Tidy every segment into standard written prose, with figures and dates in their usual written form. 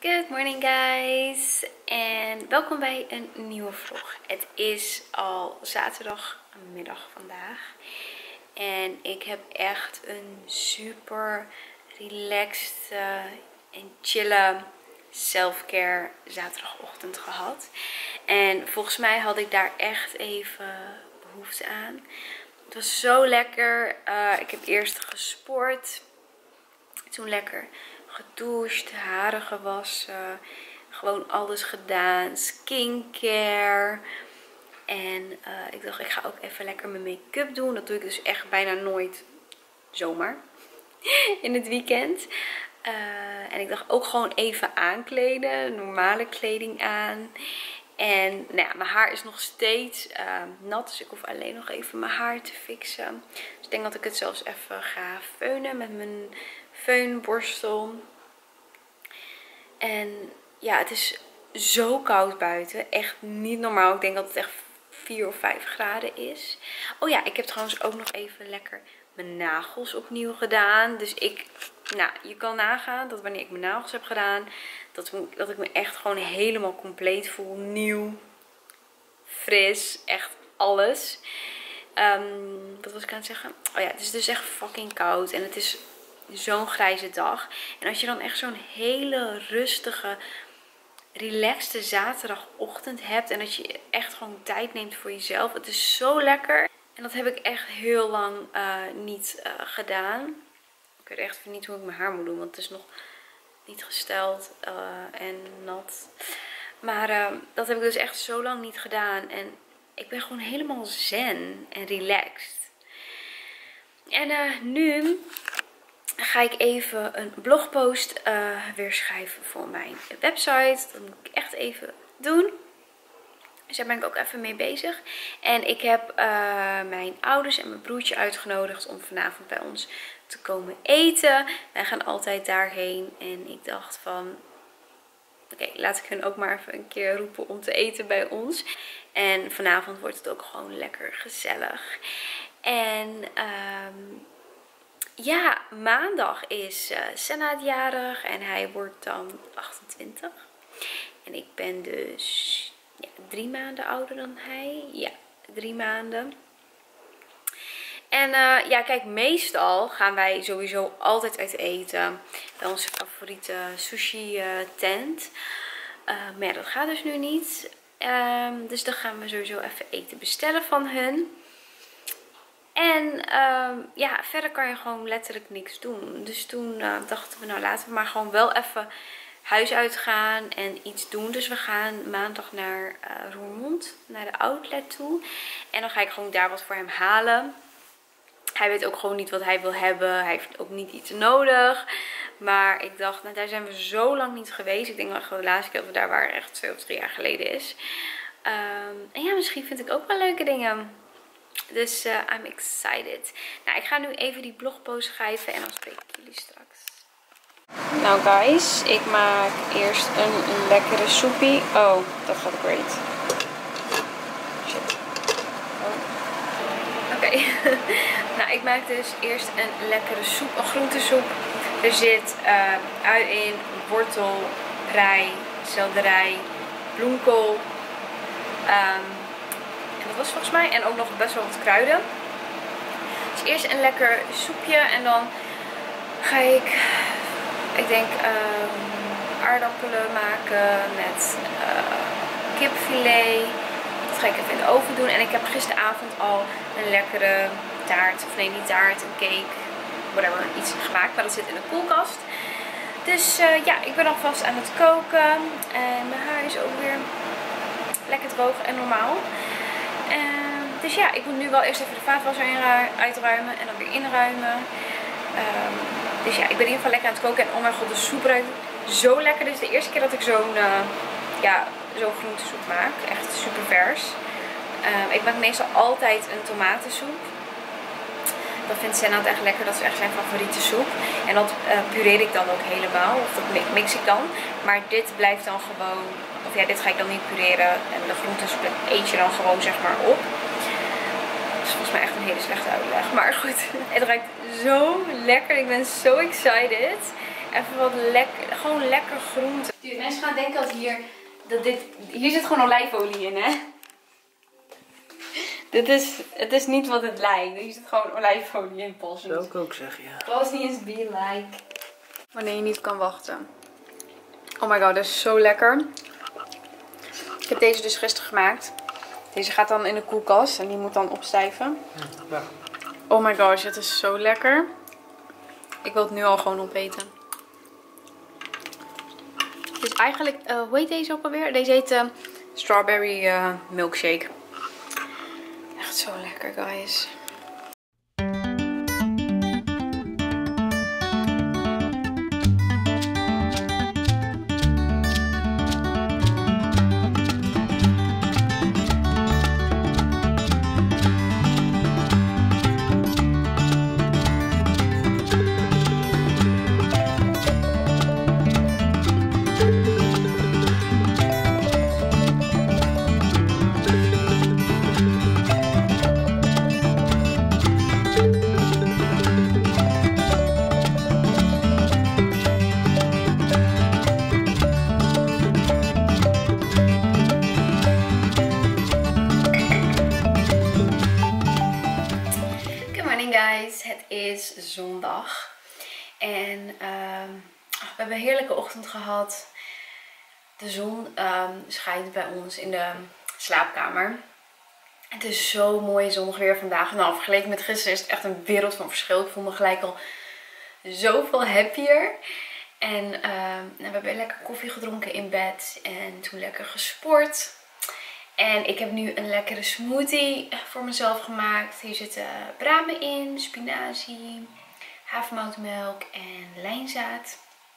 Good morning guys en welkom bij een nieuwe vlog. Het is al zaterdagmiddag vandaag en ik heb echt een super relaxed en chille self-care zaterdagochtend gehad. En volgens mij had ik daar echt even behoefte aan. Het was zo lekker. Ik heb eerst gesport, toen lekker gedoucht, haren gewassen, gewoon alles gedaan, skincare. En ik dacht, ik ga ook even lekker mijn make-up doen. Dat doe ik dus echt bijna nooit zomaar in het weekend. En ik dacht ook gewoon even aankleden, normale kleding aan. En nou ja, mijn haar is nog steeds nat, dus ik hoef alleen nog even mijn haar te fixen. Dus ik denk dat ik het zelfs even ga feunen met mijn feunborstel. En ja, het is zo koud buiten. Echt niet normaal. Ik denk dat het echt 4 of 5 graden is. Oh ja, ik heb trouwens ook nog even lekker mijn nagels opnieuw gedaan. Dus je kan nagaan dat wanneer ik mijn nagels heb gedaan, dat ik me echt gewoon helemaal compleet voel. Nieuw, fris, echt alles. Wat was ik aan het zeggen? Oh ja, het is dus echt fucking koud. En het is zo'n grijze dag. En als je dan echt zo'n hele rustige, relaxte zaterdagochtend hebt. En dat je echt gewoon tijd neemt voor jezelf. Het is zo lekker. En dat heb ik echt heel lang niet gedaan. Ik weet echt niet hoe ik mijn haar moet doen. Want het is nog niet gesteld en nat. Maar dat heb ik dus echt zo lang niet gedaan. En ik ben gewoon helemaal zen en relaxed. En nu ga ik even een blogpost weer schrijven voor mijn website. Dat moet ik echt even doen. Dus daar ben ik ook even mee bezig. En ik heb mijn ouders en mijn broertje uitgenodigd om vanavond bij ons te komen eten. Wij gaan altijd daarheen. En ik dacht van, oké, laat ik hun ook maar even een keer roepen om te eten bij ons. En vanavond wordt het ook gewoon lekker gezellig. En ja, maandag is Senna jarig en hij wordt dan 28. En ik ben dus 3 maanden ouder dan hij. Ja, 3 maanden. En ja, kijk, meestal gaan wij sowieso altijd uit eten. Bij onze favoriete sushi tent. Maar ja, dat gaat dus nu niet. Dus dan gaan we sowieso even eten bestellen van hun. En ja, verder kan je gewoon letterlijk niks doen. Dus toen dachten we, nou laten we maar gewoon wel even huis uitgaan en iets doen. Dus we gaan maandag naar Roermond, naar de outlet toe. En dan ga ik gewoon daar wat voor hem halen. Hij weet ook gewoon niet wat hij wil hebben. Hij heeft ook niet iets nodig. Maar ik dacht, nou daar zijn we zo lang niet geweest. Ik denk dat de laatste keer dat we daar waren echt 2 of 3 jaar geleden is. En ja, misschien vind ik ook wel leuke dingen. Dus I'm excited. Nou, ik ga nu even die blogpost schrijven en dan spreek ik jullie straks. Nou guys, ik maak eerst een lekkere soepie. Oh, dat gaat great. Shit. Oh. Oké. Nou, ik maak dus eerst een lekkere soep, een groentesoep. Er zit ui in, wortel, prei, selderij, bloemkool. En dat was volgens mij. En ook nog best wel wat kruiden. Dus eerst een lekker soepje. En dan ga ik denk aardappelen maken met kipfilet. Dat ga ik even in de oven doen. En ik heb gisteravond al een lekkere taart. Of nee, niet taart, een cake. Whatever, iets gemaakt. Maar dat zit in de koelkast. Dus ja, ik ben alvast aan het koken. En mijn haar is ook weer lekker droog en normaal. Dus ja, ik moet nu wel eerst even de vaatwasser uitruimen en dan weer inruimen. Dus ja, ik ben in ieder geval lekker aan het koken. En oh mijn god, de soep ruikt zo lekker. Dit is de eerste keer dat ik zo'n groentesoep maak. Echt super vers. Ik maak meestal altijd een tomatensoep. Dat vindt Senna echt lekker. Dat is echt zijn favoriete soep. En dat pureer ik dan ook helemaal. Of dat mix ik dan. Maar dit blijft dan gewoon. Of ja, dit ga ik dan niet pureren. En de groentes eet je dan gewoon zeg maar op. Dat is volgens mij echt een hele slechte uitleg. Maar goed, het ruikt zo lekker. Ik ben zo excited. Even wat lekker, gewoon lekker groente. Dude, mensen gaan denken dat hier zit gewoon olijfolie in, hè? Het is niet wat het lijkt. Hier zit gewoon olijfolie in, Pas. Dat zou ik ook zeggen, ja. Pas niet eens be like. Wanneer je niet kan wachten. Oh my god, dat is zo lekker. Ik heb deze dus gisteren gemaakt. Deze gaat dan in de koelkast en die moet dan opstijven. Ja. Oh my gosh, het is zo lekker. Ik wil het nu al gewoon opeten. Het is eigenlijk, hoe heet deze ook alweer? Deze heet strawberry milkshake. Echt zo lekker, guys. Het is zondag en we hebben een heerlijke ochtend gehad. De zon schijnt bij ons in de slaapkamer. Het is zo mooi zonnig weer vandaag. Nou, vergeleken met gisteren is het echt een wereld van verschil. Ik voel me gelijk al zoveel happier. En we hebben lekker koffie gedronken in bed en toen lekker gesport. En ik heb nu een lekkere smoothie voor mezelf gemaakt. Hier zitten bramen in, spinazie, havermoutmelk en lijnzaad.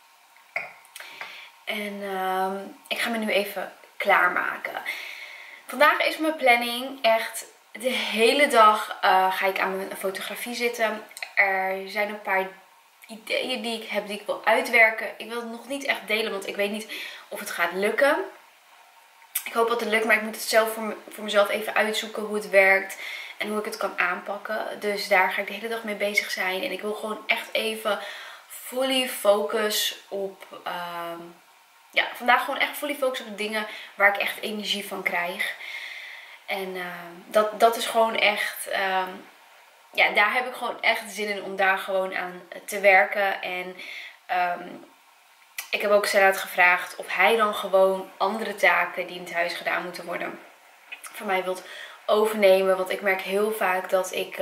En ik ga me nu even klaarmaken. Vandaag is mijn planning echt de hele dag ga ik aan mijn fotografie zitten. Er zijn een paar ideeën die ik heb die ik wil uitwerken. Ik wil het nog niet echt delen, want ik weet niet of het gaat lukken. Ik hoop dat het lukt, maar ik moet het zelf voor mezelf even uitzoeken hoe het werkt. En hoe ik het kan aanpakken. Dus daar ga ik de hele dag mee bezig zijn. En ik wil gewoon echt even fully focus op... vandaag gewoon echt fully focus op de dingen waar ik echt energie van krijg. En dat is gewoon echt... daar heb ik gewoon echt zin in om daar gewoon aan te werken. En... ik heb ook Senad gevraagd of hij dan gewoon andere taken die in het huis gedaan moeten worden voor mij wilt overnemen. Want ik merk heel vaak dat ik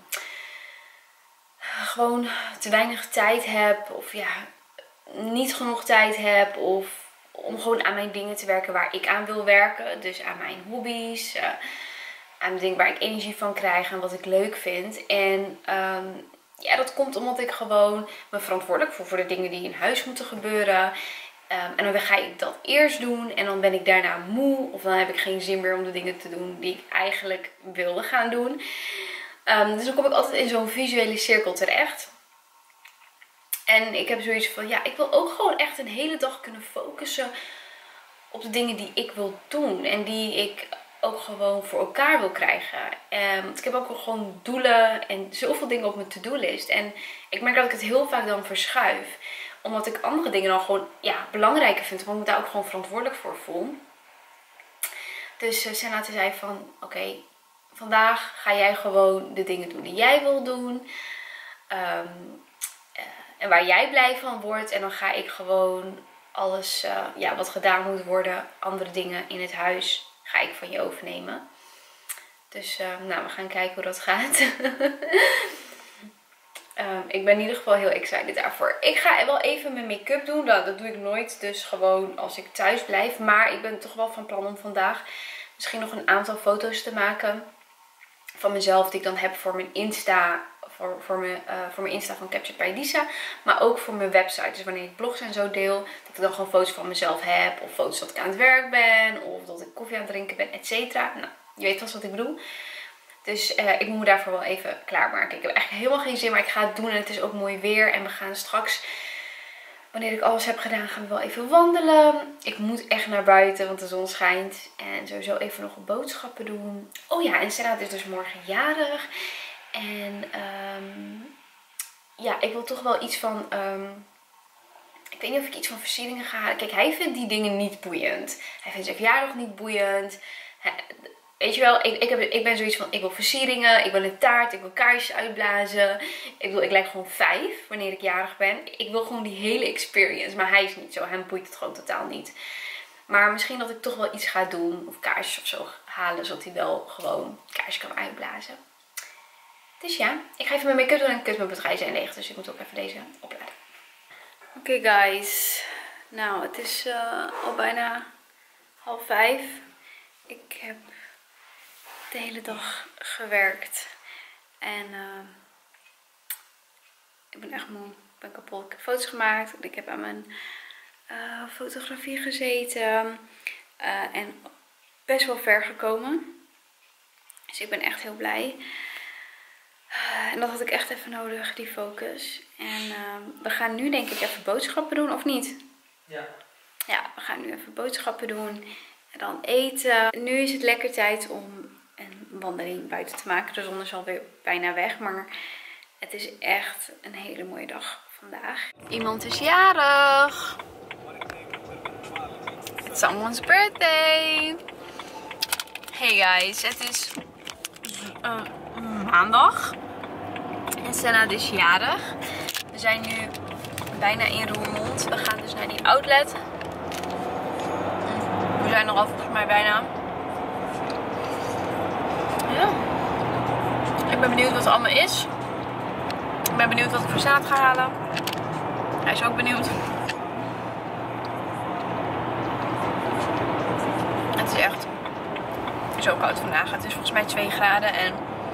gewoon te weinig tijd heb. Of ja, niet genoeg tijd heb. Of om gewoon aan mijn dingen te werken waar ik aan wil werken. Dus aan mijn hobby's. Aan de dingen waar ik energie van krijg en wat ik leuk vind. En... dat komt omdat ik gewoon me verantwoordelijk voel voor de dingen die in huis moeten gebeuren. En dan ga ik dat eerst doen. En dan ben ik daarna moe. Of dan heb ik geen zin meer om de dingen te doen die ik eigenlijk wilde gaan doen. Dus dan kom ik altijd in zo'n visuele cirkel terecht. En ik heb zoiets van, ja, ik wil ook gewoon echt een hele dag kunnen focussen op de dingen die ik wil doen. En die ik ook gewoon voor elkaar wil krijgen. Want ik heb ook gewoon doelen en zoveel dingen op mijn to-do-list. En ik merk dat ik het heel vaak dan verschuif. Omdat ik andere dingen dan gewoon belangrijker vind. Want ik me daar ook gewoon verantwoordelijk voor voel. Dus Senad zei van, oké, vandaag ga jij gewoon de dingen doen die jij wil doen. En waar jij blij van wordt. En dan ga ik gewoon alles wat gedaan moet worden. Andere dingen in het huis ga ik van je overnemen. Dus we gaan kijken hoe dat gaat. Ik ben in ieder geval heel excited daarvoor. Ik ga wel even mijn make-up doen. Dat doe ik nooit. Dus gewoon als ik thuis blijf. Maar ik ben toch wel van plan om vandaag misschien nog een aantal foto's te maken. Van mezelf die ik dan heb voor mijn Insta. Voor mijn Insta van Captured by Lisa. Maar ook voor mijn website. Dus wanneer ik blogs en zo deel. Dat ik dan gewoon foto's van mezelf heb. Of foto's dat ik aan het werk ben. Of dat ik koffie aan het drinken ben. Etcetera. Nou, je weet vast wat ik bedoel. Dus ik moet me daarvoor wel even klaarmaken. Ik heb eigenlijk helemaal geen zin. Maar ik ga het doen. En het is ook mooi weer. En we gaan straks... Wanneer ik alles heb gedaan, gaan we wel even wandelen. Ik moet echt naar buiten, want de zon schijnt. En sowieso even nog boodschappen doen. Oh ja, en Senad is dus morgen jarig. En ik wil toch wel iets van Ik weet niet of ik iets van versieringen ga halen. Kijk, hij vindt die dingen niet boeiend. Hij vindt zijn verjaardag niet boeiend. Weet je wel, ik ben zoiets van, ik wil versieringen, ik wil een taart, ik wil kaarsjes uitblazen. Ik lijk gewoon 5 wanneer ik jarig ben. Ik wil gewoon die hele experience. Maar hij is niet zo, hem boeit het gewoon totaal niet. Maar misschien dat ik toch wel iets ga doen. Of kaarsjes of zo halen, zodat hij wel gewoon kaarsjes kan uitblazen. Dus ja, ik ga even mijn make-up doen en kut mijn batterij zijn leeg. Dus ik moet ook even deze opladen. Oké guys. Nou, het is al bijna 4:30. Ik heb de hele dag gewerkt. En ik ben echt moe. Ik ben kapot. Ik heb foto's gemaakt. Ik heb aan mijn fotografie gezeten. En best wel ver gekomen. Dus ik ben echt heel blij. En dat had ik echt even nodig, die focus. En we gaan nu denk ik even boodschappen doen, of niet? Ja. Ja, we gaan nu even boodschappen doen. En dan eten. Nu is het lekker tijd om een wandeling buiten te maken. De zon is alweer bijna weg, maar het is echt een hele mooie dag vandaag. Iemand is jarig. It's someone's birthday. Hey guys, het is maandag. En Senna is jarig. We zijn nu bijna in Roermond. We gaan dus naar die outlet. We zijn er al volgens mij bijna. Ja. Ik ben benieuwd wat het allemaal is. Ik ben benieuwd wat ik voor zaad ga halen. Hij is ook benieuwd. Het is echt zo koud vandaag. Het is volgens mij 2 graden en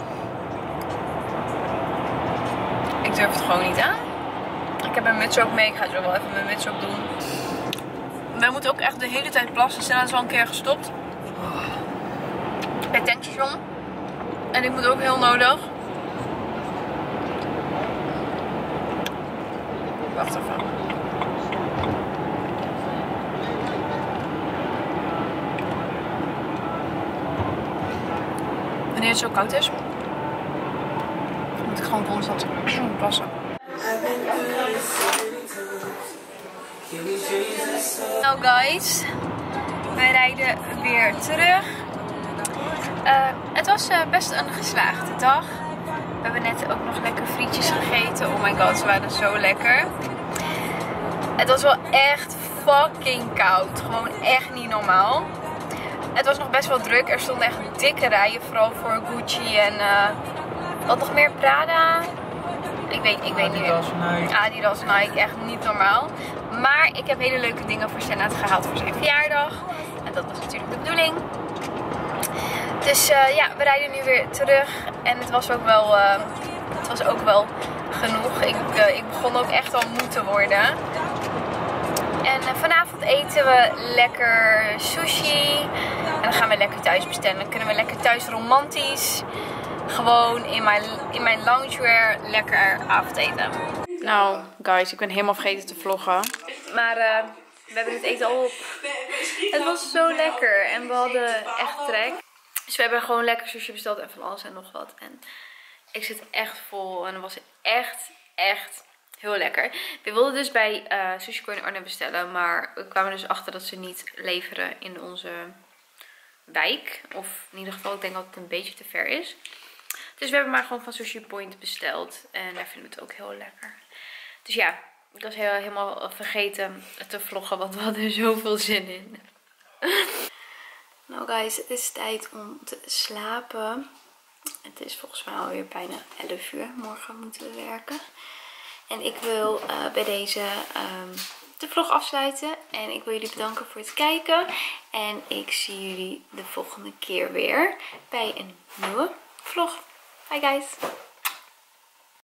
ik durf het gewoon niet aan. Ik heb mijn muts ook mee. Ik ga zo wel even mijn muts op doen. Wij moeten ook echt de hele tijd plassen. Senna is al een keer gestopt. Bij het tankstation. En ik moet ook heel nodig. Wacht even. Wanneer het zo koud is, moet ik gewoon constant plassen. Nou guys, wij rijden weer terug. Het was best een geslaagde dag. We hebben net ook nog lekker frietjes gegeten. Oh my god, ze waren zo lekker. Het was wel echt fucking koud. Gewoon echt niet normaal. Het was nog best wel druk. Er stonden echt dikke rijen. Vooral voor Gucci en wat nog meer, Prada. Ik weet niet meer. Adidas, Nike. Echt niet normaal. Maar ik heb hele leuke dingen voor Senna gehaald voor zijn verjaardag. En dat was natuurlijk de bedoeling. Dus ja, we rijden nu weer terug. En het was ook wel, genoeg. Ik begon ook al moe te worden. En vanavond eten we lekker sushi. En dan gaan we lekker thuis bestellen. Dan kunnen we lekker thuis romantisch. Gewoon in mijn loungewear lekker avondeten. Nou guys, ik ben helemaal vergeten te vloggen. Maar we hebben het eten al op. Het was zo lekker. En we hadden echt trek. Dus we hebben gewoon lekker sushi besteld en van alles en nog wat. En ik zit echt vol. En het was echt heel lekker. We wilden dus bij Sushi Co in Arnhem bestellen. Maar we kwamen dus achter dat ze niet leveren in onze wijk. Of in ieder geval, ik denk dat het een beetje te ver is. Dus we hebben maar gewoon van Sushi Point besteld. En daar vinden we het ook heel lekker. Dus ja, ik was helemaal vergeten te vloggen. Want we hadden er zoveel zin in. Nou guys, het is tijd om te slapen. Het is volgens mij alweer bijna 11 uur. Morgen moeten we werken. En ik wil bij deze de vlog afsluiten. En ik wil jullie bedanken voor het kijken. En ik zie jullie de volgende keer weer bij een nieuwe vlog. Bye guys!